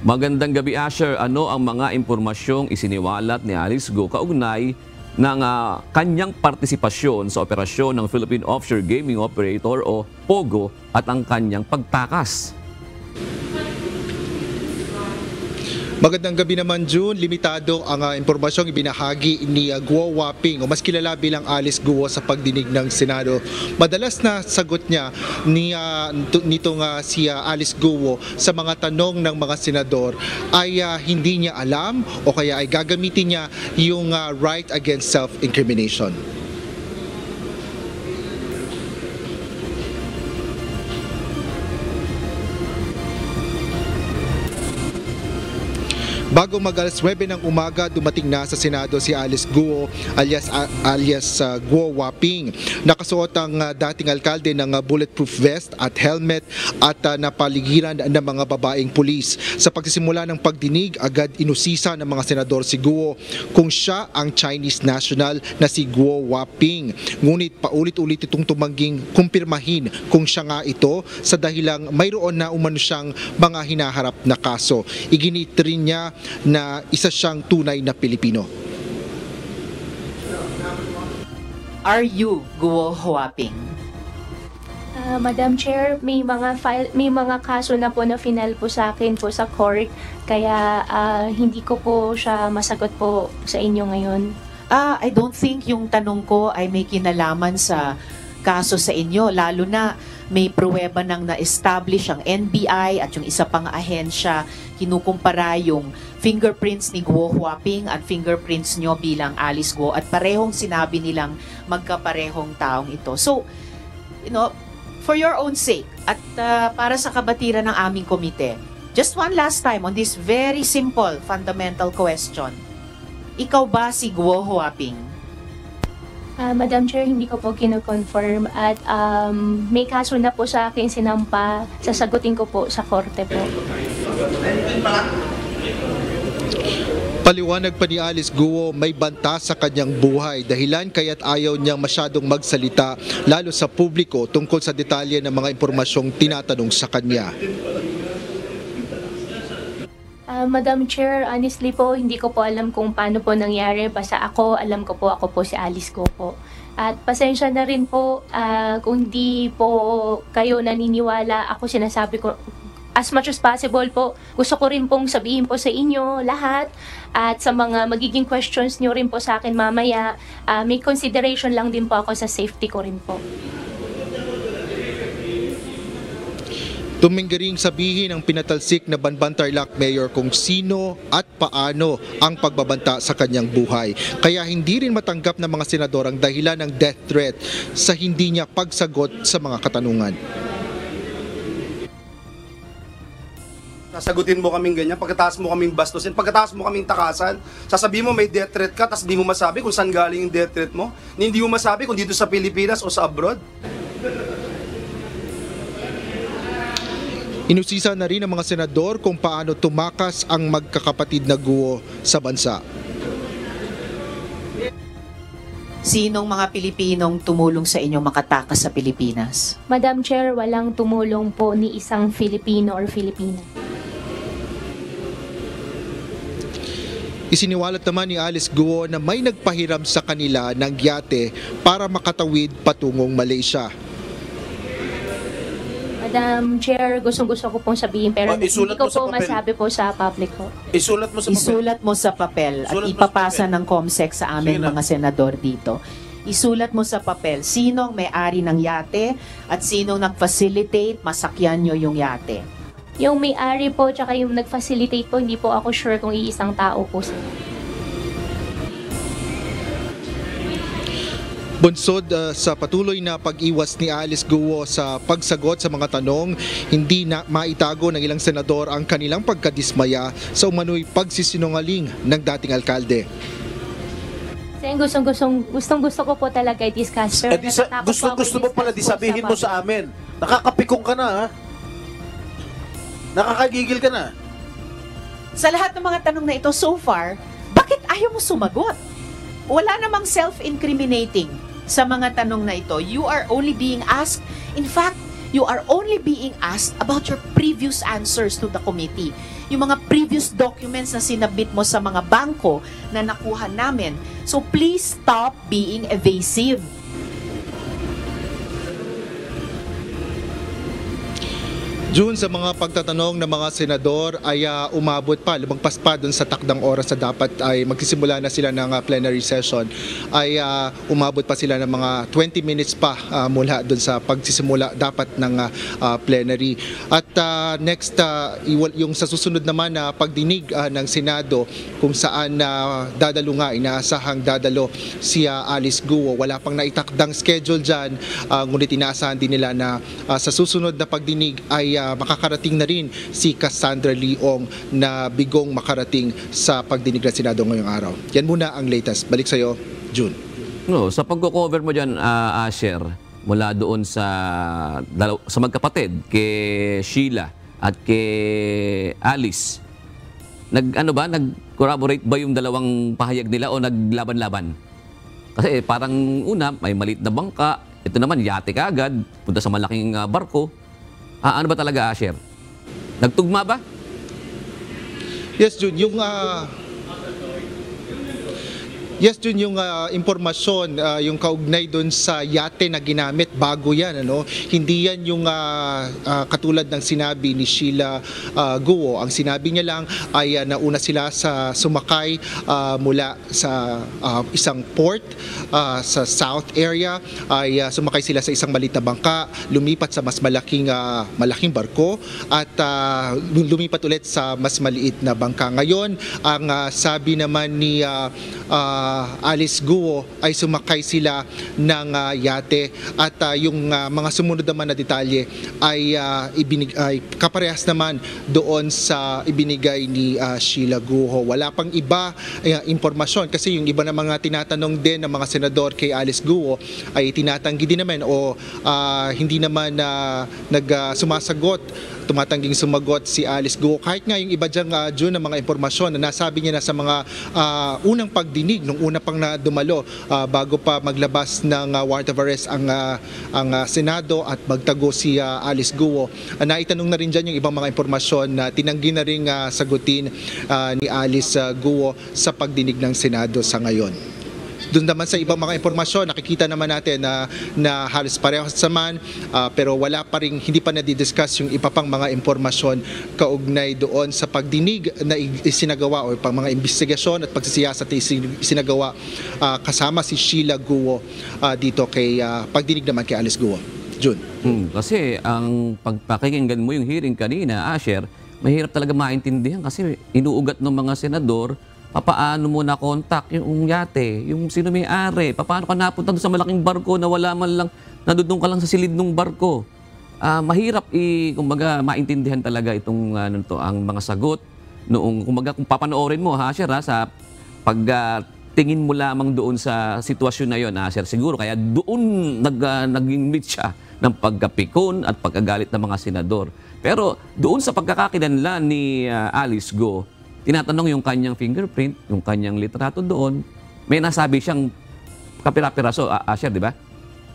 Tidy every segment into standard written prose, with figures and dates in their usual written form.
Magandang gabi, Asher. Ano ang mga impormasyong isiniwalat ni Alice Go kaugnay ng kanyang partisipasyon sa operasyon ng Philippine Offshore Gaming Operator o POGO at ang kanyang pagtakas? Magandang gabi naman, June. Limitado ang impormasyong ibinahagi ni Guo Huaping o mas kilala bilang Alice Guo sa pagdinig ng Senado. Madalas na sagot niya si Alice Guo sa mga tanong ng mga senador ay hindi niya alam o kaya ay gagamitin niya yung right against self-incrimination. Bago mag-alas 9 ng umaga, dumating na sa Senado si Alice Guo alias Guo Huaping. Nakasuot ang dating alkalde ng bulletproof vest at helmet at napaligiran ng mga babaeng pulis. Sa pagsisimula ng pagdinig, agad inusisa ng mga senador si Guo kung siya ang Chinese national na si Guo Huaping. Ngunit paulit-ulit itong tumangging kumpirmahin kung siya nga ito sa dahilang mayroon na umano siyang mga hinaharap na kaso. Iginit rin niya na isa siyang tunay na Pilipino. Are you Guo Huaping? Madam Chair, may mga kaso na po na final po sa akin po sa court, kaya hindi ko po siya masagot po sa inyo ngayon. I don't think yung tanong ko ay may kinalaman sa kaso sa inyo, lalo na may pruweba nang na-establish ang NBI at yung isa pang ahensya, kinukumpara yung fingerprints ni Guo Huaping at fingerprints nyo bilang Alice Guo at parehong sinabi nilang magkaparehong taong ito. So, for your own sake at para sa kabatiran ng aming komite, just one last time on this very simple fundamental question. Ikaw ba si Guo Huaping? Madam Chair, hindi ko po kino-confirm at may kaso na po sa akin sinampa, sasagutin ko po sa korte po. Paliwanag pa ni Alice Guo, may banta sa kanyang buhay dahilan kaya't ayaw niyang masyadong magsalita lalo sa publiko tungkol sa detalye ng mga impormasyong tinatanong sa kanya. Madam Chair, honestly po, hindi ko po alam kung paano po nangyari. Basta alam ko po si Alice Go po. At pasensya na rin po kung hindi po kayo naniniwala. Ako sinasabi ko, as much as possible po, gusto ko rin pong sabihin po sa inyo lahat. At sa mga magiging questions nyo rin po sa akin mamaya, may consideration lang din po ako sa safety ko rin po. Tuminggaring sabihin ng pinatalsik na Banban Tarlac Mayor kung sino at paano ang pagbabanta sa kanyang buhay. Kaya hindi rin matanggap ng mga senador ang dahilan ng death threat sa hindi niya pagsagot sa mga katanungan. Sasagutin mo kaming ganyan, pagkataas mo kaming bastusin, pagkataas mo kaming takasan, sasabihin mo may death threat ka, tapos di mo masabi kung saan galing yung death threat mo, hindi mo masabi kung dito sa Pilipinas o sa abroad. Inusisa na rin ng mga senador kung paano tumakas ang magkakapatid na Guo sa bansa. Sinong mga Pilipinong tumulong sa inyo makatakas sa Pilipinas? Madam Chair, walang tumulong po ni isang Filipino or Filipina. Isiniwalat naman ni Alice Guo na may nagpahiram sa kanila ng yate para makatawid patungong Malaysia. Madam Chair, gustong-gusto ko pong sabihin pero hindi isulat ko mo sa po papel. masabi po sa public po. Isulat mo sa papel. Isulat mo sa papel at Isulat mo sa ipapasa papel. ng COMSEC sa aming Sige na. mga senador dito. Isulat mo sa papel sino ang may-ari ng yate at sino nag-facilitate masakyan nyo yung yate. Yung may-ari po tsaka yung nag-facilitate po, hindi po ako sure kung iisang tao po sila. Bunsod sa patuloy na pag-iwas ni Alice Guo sa pagsagot sa mga tanong, hindi na maitago ng ilang senador ang kanilang pagkadismaya sa umano'y pagsisinungaling ng dating alkalde. Kasi gustong-gusto ko po talaga i-discuss. Pero Gusto mo pala di sabihin mo sa amin. Nakakapikong ka na, ha? Nakakagigil ka na. Sa lahat ng mga tanong na ito so far, bakit ayaw mo sumagot? Wala namang self-incriminating sa mga tanong na ito. You are only being asked, in fact, you are only being asked about your previous answers to the committee. yung mga previous documents na sinabit mo sa mga bangko na nakuha namin. So please stop being evasive. June, sa mga pagtatanong ng mga senador ay umabot pa, lumagpas pa dun sa takdang oras na dapat ay magsisimula na sila ng plenary session, ay umabot pa sila ng mga 20 minutes pa mula dun sa pagsisimula dapat ng plenary. At next, yung sa susunod naman na pagdinig ng Senado kung saan dadalo nga, inaasahang dadalo si Alice Guo. Wala pang naitakdang schedule dyan, ngunit inaasahan din nila na sa susunod na pagdinig ay makakarating na rin si Cassandra Leong na bigong makarating sa pagdinig ng Senado ngayong araw. Yan muna ang latest. Balik sa iyo, June. No, sa pagko-cover mo diyan, Asher, mula doon sa magkapatid kay Sheila at kay Alice, nag-corroborate ba yung dalawang pahayag nila o naglaban-laban? Kasi parang una, may maliit na bangka, ito naman yate kaagad, punta sa malaking barko. Ano ba talaga, Asher? Nagtugma ba? Yes, June, yung impormasyon, yung kaugnay doon sa yate na ginamit, bago yan. Hindi yan yung katulad ng sinabi ni Sheila Guo. Ang sinabi niya lang ay nauna sila sa sumakay mula sa isang port sa south area. Ay sumakay sila sa isang maliit na bangka, lumipat sa mas malaking barko at lumipat ulit sa mas maliit na bangka. Ngayon, ang sabi naman ni Alice Guo ay sumakay sila ng yate at yung mga sumunod naman na detalye ay kaparehas naman doon sa ibinigay ni Sheila Guo. Wala pang iba impormasyon kasi yung iba na mga tinatanong din ng mga senador kay Alice Guo ay tinatanggi din naman o hindi naman tumatangging sumagot si Alice Guo. Kahit nga yung iba dyang June ng mga impormasyon na nasabi niya na sa mga unang pagdinig, nung una pang na dumalo bago pa maglabas ng warrant of arrest ang Senado at magtago si Alice Guo. Naitanong na rin dyan yung ibang mga impormasyon na tinanggi na rin sagutin ni Alice Guo sa pagdinig ng Senado sa ngayon. Doon naman sa ibang mga impormasyon, nakikita naman natin na halos parehas naman, pero wala pa rin, hindi pa nadidiscuss yung iba pang mga impormasyon kaugnay doon sa pagdinig na isinagawa o pang mga investigasyon at pagsisiyasat na isinagawa kasama si Sheila Guo dito kay pagdinig naman kay Alice Guo. June. Kasi ang pagpakinggan mo yung hearing kanina, Asher, mahirap talaga maintindihan kasi inuugat ng mga senador paano mo na-contact yung yate, yung sino may-ari, paano ka napunta doon sa malaking barko na wala man lang, nandun ka lang sa silid ng barko. Mahirap kumbaga maintindihan talaga itong ang mga sagot noong kung papanoorin mo, Asher, sa pagtingin mo lamang doon sa sitwasyon na yon, Asher, siguro kaya doon naging meet siya ng pagkapikon at pagkagalit ng mga senador. Pero doon sa pagkakakilanlan ni Alice Guo, tinatanong yung kanyang fingerprint, yung kanyang litrato doon. May nasabi siyang kapira-piraso, Asher, di ba?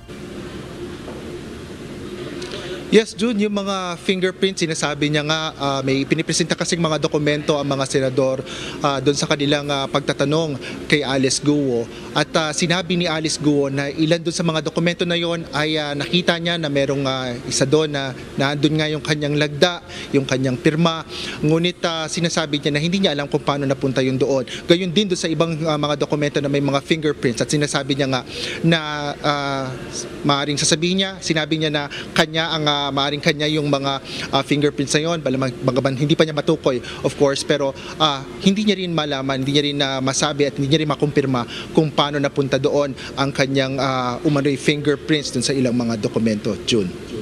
Yes, June, yung mga fingerprints, sinasabi niya nga, may pinipresenta kasing mga dokumento ang mga senador doon sa kanilang pagtatanong kay Alice Guo. At sinabi ni Alice Guo na ilan doon sa mga dokumento na yon ay nakita niya na merong isa doon na nandun nga yung kanyang lagda, yung kanyang pirma. Ngunit sinasabi niya na hindi niya alam kung paano napunta yung doon. Gayon din doon sa ibang mga dokumento na may mga fingerprints. At sinasabi niya nga na maaaring sasabihin niya, sinabi niya na kanya ang maaaring kanya yung mga fingerprints na yun, bagaman hindi pa niya matukoy, of course, pero hindi niya rin malaman, hindi niya rin masabi at hindi niya rin makumpirma kung paano napunta doon ang kanyang umano'y fingerprints dun sa ilang mga dokumento. June.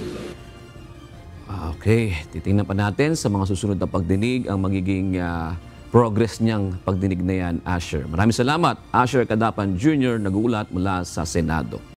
Okay, titingnan pa natin sa mga susunod na pagdinig ang magiging progress niyang pagdinig na yan, Asher. Maraming salamat, Asher Cadapan Jr., nag-uulat mula sa Senado.